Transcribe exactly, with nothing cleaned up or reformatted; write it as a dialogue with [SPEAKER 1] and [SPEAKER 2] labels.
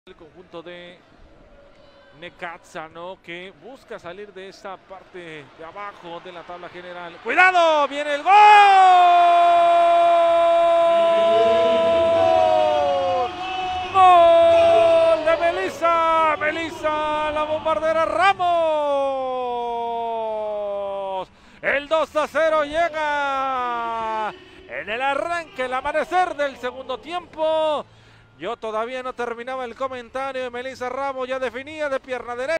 [SPEAKER 1] El conjunto de Necaxa, ¿no? Que busca salir de esta parte de abajo de la tabla general. ¡Cuidado! ¡Viene el gol! ¡Gol de Melissa! ¡Melissa, la bombardera Ramos! El dos a cero llega en el arranque, el amanecer del segundo tiempo. Yo todavía no terminaba el comentario. Melissa Ramos ya definía de pierna derecha.